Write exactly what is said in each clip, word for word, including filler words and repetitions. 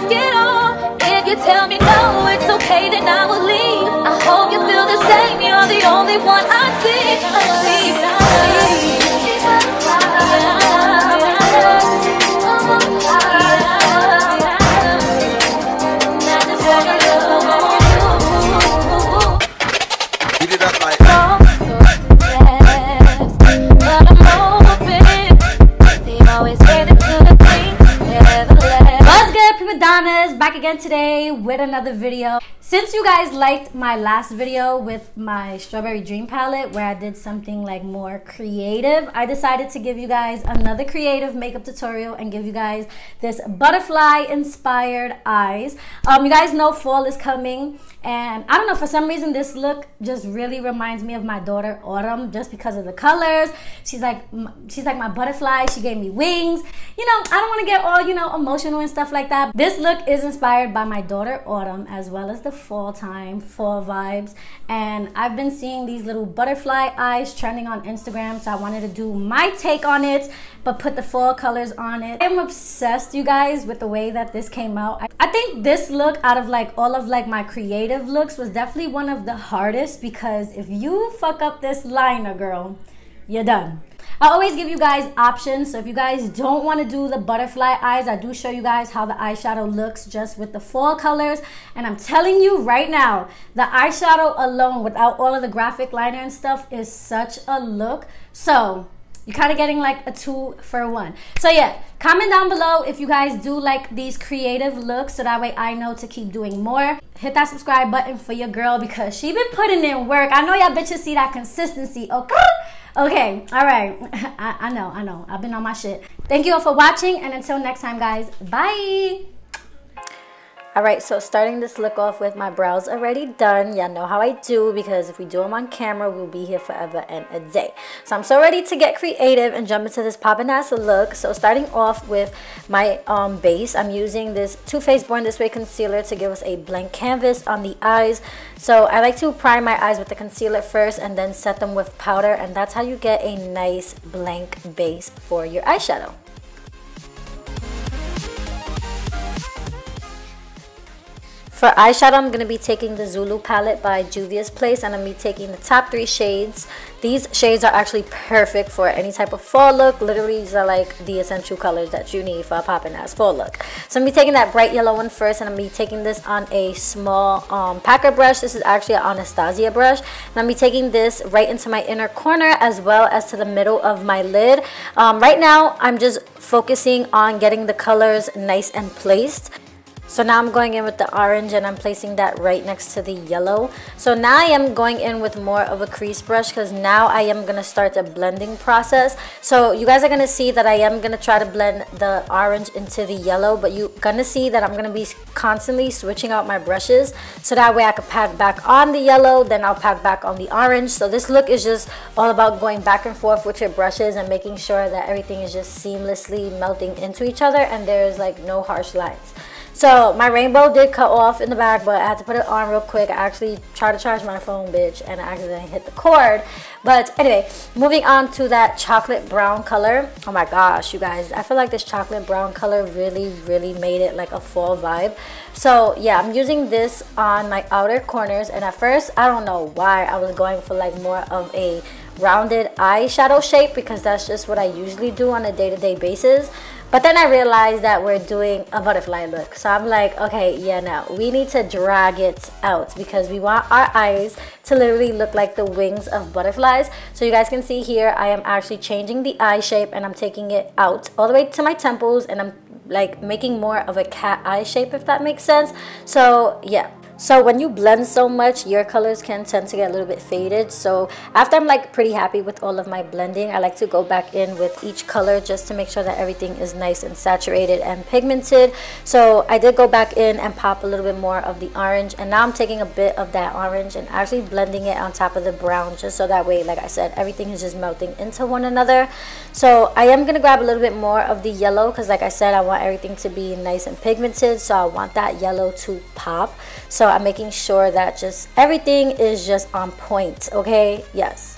risk it all. If you tell me no, it's okay, then I will leave. I hope you feel the same. You're the only one I see. I see, I see. Beat it up like What's good, prima donnas? Back again today with another video. Since you guys liked my last video with my Strawberry Dream palette where I did something like more creative, I decided to give you guys another creative makeup tutorial and give you guys this butterfly inspired eyes. Um, you guys know fall is coming, and I don't know, for some reason this look just really reminds me of my daughter Autumn, just because of the colors. She's like she's like my butterfly. She gave me wings. You know, I don't want to get all, you know, emotional and stuff like that. This look is inspired by my daughter Autumn, as well as the fall time, fall vibes. And I've been seeing these little butterfly eyes trending on Instagram, so I wanted to do my take on it, but put the fall colors on it. I'm obsessed, you guys, with the way that this came out. I think this look, out of like all of like my creative looks, was definitely one of the hardest, because if you fuck up this liner, girl, you're done. I always give you guys options, so if you guys don't want to do the butterfly eyes, I do show you guys how the eyeshadow looks just with the fall colors. And I'm telling you right now, the eyeshadow alone without all of the graphic liner and stuff is such a look. So you're kind of getting like a two for one. So yeah, comment down below if you guys do like these creative looks, so that way I know to keep doing more. Hit that subscribe button for your girl, because she been putting in work. I know y'all bitches see that consistency, okay? Okay, all right. I, I know, I know. I've been on my shit. Thank you all for watching, and until next time, guys, bye. All right, so starting this look off with my brows already done. Y'all know how I do, because if we do them on camera, we'll be here forever and a day. So I'm so ready to get creative and jump into this poppin' ass look. So starting off with my um, base, I'm using this Too Faced Born This Way concealer to give us a blank canvas on the eyes. So I like to prime my eyes with the concealer first and then set them with powder, and that's how you get a nice blank base for your eyeshadow. For eyeshadow, I'm going to be taking the Zulu palette by Juvia's Place, and I'm going to be taking the top three shades. These shades are actually perfect for any type of fall look. Literally, these are like the essential colors that you need for a poppin' ass fall look. So I'm going to be taking that bright yellow one first, and I'm going to be taking this on a small um, packer brush. This is actually an Anastasia brush. And I'm going to be taking this right into my inner corner as well as to the middle of my lid. Um, right now, I'm just focusing on getting the colors nice and placed. So now I'm going in with the orange, and I'm placing that right next to the yellow. So now I am going in with more of a crease brush, because now I am going to start the blending process. So you guys are going to see that I am going to try to blend the orange into the yellow, but you're going to see that I'm going to be constantly switching out my brushes, so that way I can pat back on the yellow, then I'll pat back on the orange. So this look is just all about going back and forth with your brushes and making sure that everything is just seamlessly melting into each other and there's like no harsh lines. So my rainbow did cut off in the back, but I had to put it on real quick. I actually tried to charge my phone, bitch, and I accidentally hit the cord. But anyway, moving on to that chocolate brown color. Oh my gosh, you guys, I feel like this chocolate brown color really, really made it like a fall vibe. So yeah, I'm using this on my outer corners, and at first, I don't know why I was going for like more of a rounded eyeshadow shape, because that's just what I usually do on a day-to-day basis. But then I realized that we're doing a butterfly look. So I'm like, okay, yeah, no, we need to drag it out, because we want our eyes to literally look like the wings of butterflies. So you guys can see here, I am actually changing the eye shape, and I'm taking it out all the way to my temples, and I'm like making more of a cat eye shape, if that makes sense. So yeah. So when you blend so much, your colors can tend to get a little bit faded. So after I'm like pretty happy with all of my blending, I like to go back in with each color just to make sure that everything is nice and saturated and pigmented. So I did go back in and pop a little bit more of the orange, and now I'm taking a bit of that orange and actually blending it on top of the brown, just so that way, like I said, everything is just melting into one another. So I am going to grab a little bit more of the yellow, because like I said, I want everything to be nice and pigmented, so I want that yellow to pop. So I'm making sure that just everything is just on point, okay? Yes.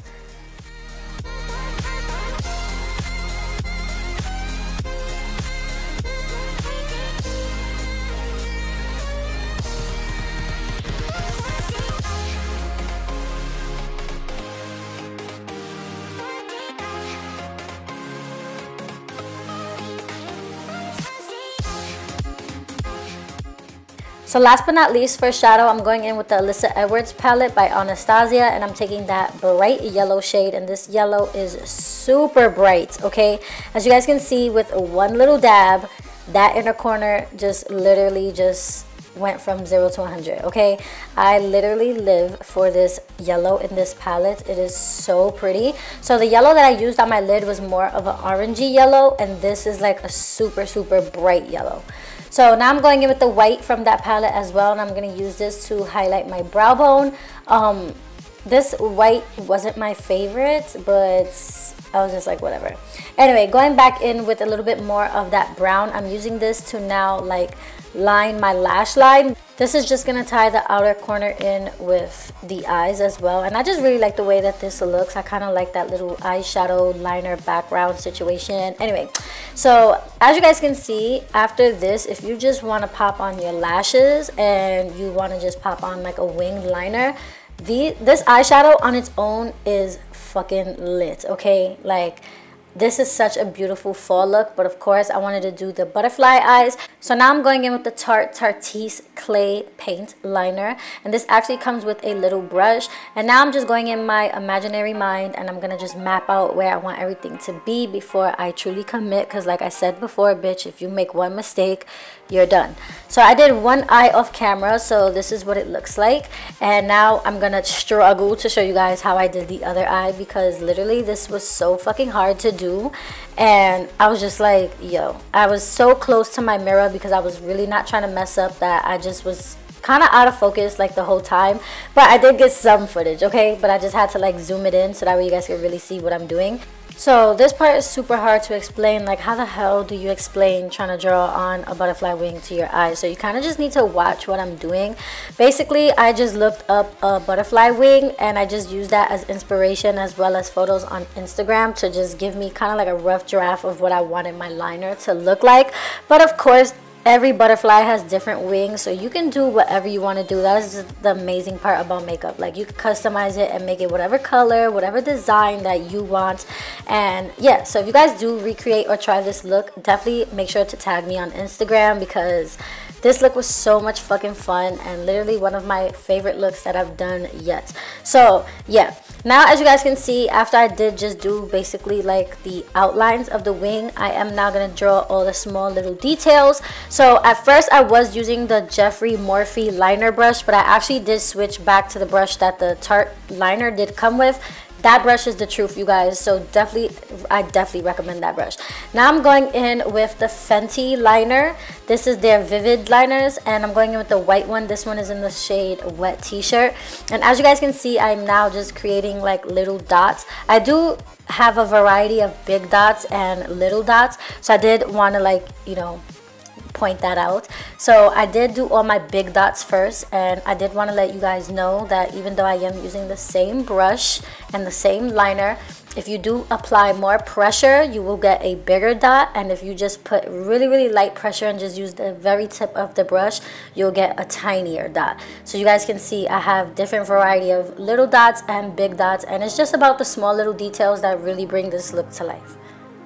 So last but not least, for shadow, I'm going in with the Alyssa Edwards palette by Anastasia, and I'm taking that bright yellow shade, and this yellow is super bright, okay? As you guys can see, with one little dab, that inner corner just literally just went from zero to one hundred, okay? I literally live for this yellow in this palette. It is so pretty. So the yellow that I used on my lid was more of an orangey yellow, and this is like a super, super bright yellow. So now I'm going in with the white from that palette as well, and I'm going to use this to highlight my brow bone. Um, this white wasn't my favorite, but I was just like, whatever. Anyway, going back in with a little bit more of that brown, I'm using this to now like line my lash line. This is just gonna tie the outer corner in with the eyes as well, and I just really like the way that this looks. I kind of like that little eyeshadow liner background situation. Anyway, so as you guys can see, after this, if you just want to pop on your lashes and you want to just pop on like a winged liner, the this eyeshadow on its own is fucking lit, okay? Like, this is such a beautiful fall look, but of course I wanted to do the butterfly eyes. So now I'm going in with the Tarte Tarteist Clay Paint Liner, and this actually comes with a little brush. And now I'm just going in my imaginary mind, and I'm gonna just map out where I want everything to be before I truly commit, because like I said before, bitch, if you make one mistake, you're done. So I did one eye off camera, so this is what it looks like. And now I'm gonna struggle to show you guys how I did the other eye, because literally this was so fucking hard to do. And I was just like, yo, I was so close to my mirror because I was really not trying to mess up that I just was kind of out of focus like the whole time. But I did get some footage, okay? But I just had to like zoom it in so that way you guys could really see what I'm doing. So this part is super hard to explain. Like, how the hell do you explain trying to draw on a butterfly wing to your eyes? So you kind of just need to watch what I'm doing. Basically, I just looked up a butterfly wing, and I just used that as inspiration as well as photos on Instagram to just give me kind of like a rough draft of what I wanted my liner to look like. But of course, every butterfly has different wings, so you can do whatever you want to do. That is the amazing part about makeup. Like, you can customize it and make it whatever color, whatever design that you want. And yeah, so if you guys do recreate or try this look, definitely make sure to tag me on Instagram, because this look was so much fucking fun and literally one of my favorite looks that I've done yet. So yeah, now as you guys can see, after I did just do basically like the outlines of the wing, I am now going to draw all the small little details. So at first I was using the Jeffree Morphe liner brush, but I actually did switch back to the brush that the Tarte liner did come with. That brush is the truth, you guys, so definitely, I definitely recommend that brush. Now I'm going in with the Fenty liner. This is their Vivid liners, and I'm going in with the white one. This one is in the shade Wet T-shirt. And as you guys can see, I'm now just creating like little dots. I do have a variety of big dots and little dots, so I did want to like, you know, point that out. So I did do all my big dots first, and I did want to let you guys know that even though I am using the same brush and the same liner, if you do apply more pressure, you will get a bigger dot, and if you just put really really light pressure and just use the very tip of the brush, you'll get a tinier dot. So you guys can see I have different variety of little dots and big dots, and it's just about the small little details that really bring this look to life.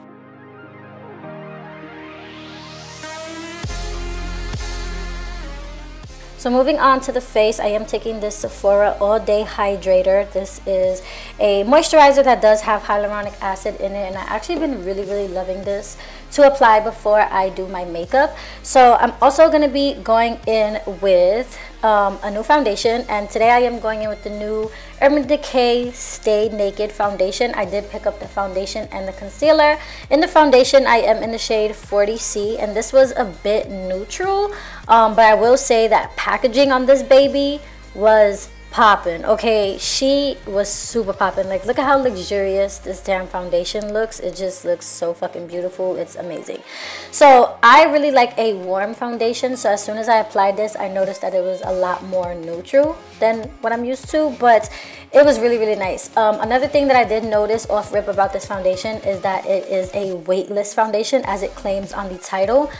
So moving on to the face, I am taking this Sephora All Day Hydrator. This is a moisturizer that does have hyaluronic acid in it, and I've actually been really, really loving this to apply before I do my makeup. So I'm also going to be going in with um, a new foundation, and today I am going in with the new Urban Decay Stay Naked foundation. I did pick up the foundation and the concealer. In the foundation, I am in the shade forty C, and this was a bit neutral, um, but I will say that packaging on this baby was popping. Okay, she was super popping. Like, look at how luxurious this damn foundation looks. It just looks so fucking beautiful. It's amazing. So I really like a warm foundation, so as soon as I applied this, I noticed that it was a lot more neutral than what I'm used to, but it was really really nice. Um, another thing that I did notice off rip about this foundation is that it is a weightless foundation, as it claims on the title.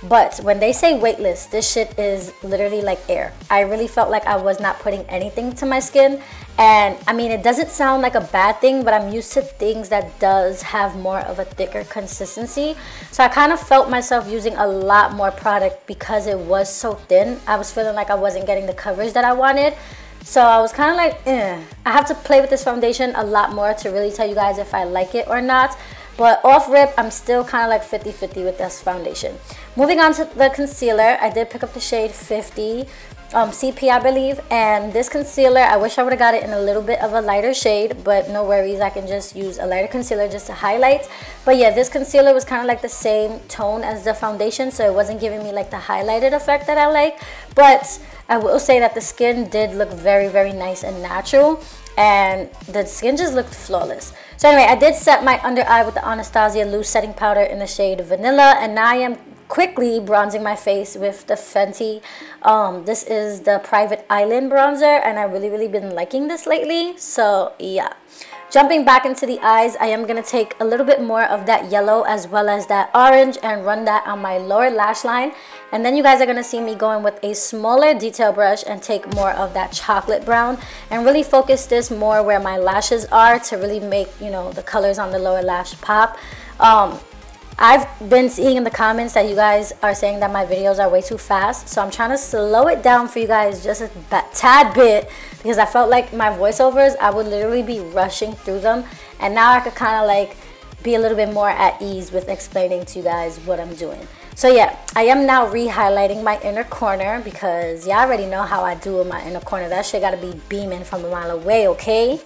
But when they say weightless, this shit is literally like air. I really felt like I was not putting anything to my skin. And I mean, it doesn't sound like a bad thing, but I'm used to things that does have more of a thicker consistency. So I kind of felt myself using a lot more product because it was so thin. I was feeling like I wasn't getting the coverage that I wanted. So I was kind of like, eh. I have to play with this foundation a lot more to really tell you guys if I like it or not. But off rip, I'm still kind of like fifty fifty with this foundation. Moving on to the concealer, I did pick up the shade fifty um, C P, I believe. And this concealer, I wish I would have got it in a little bit of a lighter shade, but no worries, I can just use a lighter concealer just to highlight. But yeah, this concealer was kind of like the same tone as the foundation, so it wasn't giving me like the highlighted effect that I like. But I will say that the skin did look very, very nice and natural, and the skin just looked flawless. So anyway, I did set my under eye with the Anastasia loose setting powder in the shade Vanilla, and now I am quickly bronzing my face with the Fenty. Um, this is the Private Island bronzer, and I've really, really been liking this lately. So yeah. Jumping back into the eyes, I am going to take a little bit more of that yellow as well as that orange and run that on my lower lash line. And then you guys are going to see me going with a smaller detail brush and take more of that chocolate brown and really focus this more where my lashes are to really make, you know, the colors on the lower lash pop. Um, I've been seeing in the comments that you guys are saying that my videos are way too fast, so I'm trying to slow it down for you guys just a tad bit, because I felt like my voiceovers, I would literally be rushing through them, and now I could kind of like be a little bit more at ease with explaining to you guys what I'm doing. So yeah, I am now re-highlighting my inner corner, because y'all already know how I do with my inner corner. That shit gotta be beaming from a mile away, okay?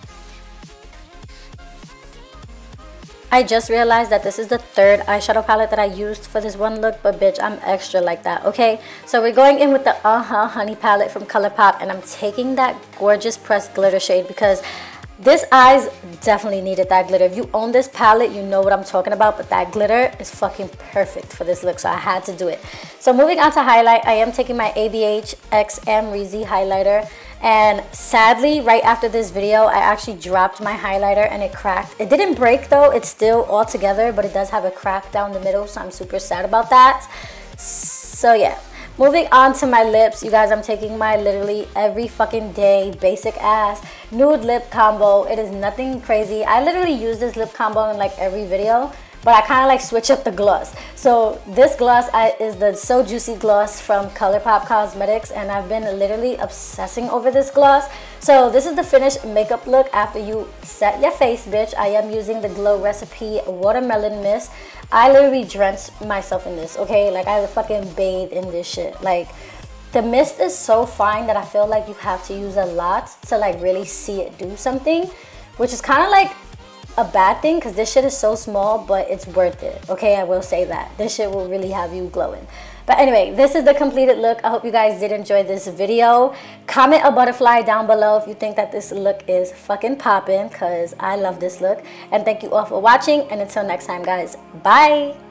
I just realized that this is the third eyeshadow palette that I used for this one look, but bitch, I'm extra like that, okay? So we're going in with the Uh-Huh Honey palette from ColourPop, and I'm taking that gorgeous pressed glitter shade because this eyes definitely needed that glitter. If you own this palette, you know what I'm talking about, but that glitter is fucking perfect for this look, so I had to do it. So moving on to highlight, I am taking my A B H X Amrezy highlighter. And sadly, right after this video, I actually dropped my highlighter and it cracked. It didn't break though, it's still all together, but it does have a crack down the middle, so I'm super sad about that. So yeah, moving on to my lips, you guys, I'm taking my literally every fucking day basic ass nude lip combo. It is nothing crazy. I literally use this lip combo in like every video, but I kind of like switch up the gloss. So this gloss I, is the So Juicy gloss from ColourPop Cosmetics, and I've been literally obsessing over this gloss. So this is the finished makeup look after you set your face, bitch. I am using the Glow Recipe Watermelon Mist. I literally drenched myself in this, okay? Like I fucking bathed in this shit. Like the mist is so fine that I feel like you have to use a lot to like really see it do something, which is kind of like a bad thing because this shit is so small, but it's worth it, okay? I will say that this shit will really have you glowing. But anyway, this is the completed look. I hope you guys did enjoy this video. Comment a butterfly down below if you think that this look is fucking popping, because I love this look. And thank you all for watching, and until next time, guys, bye.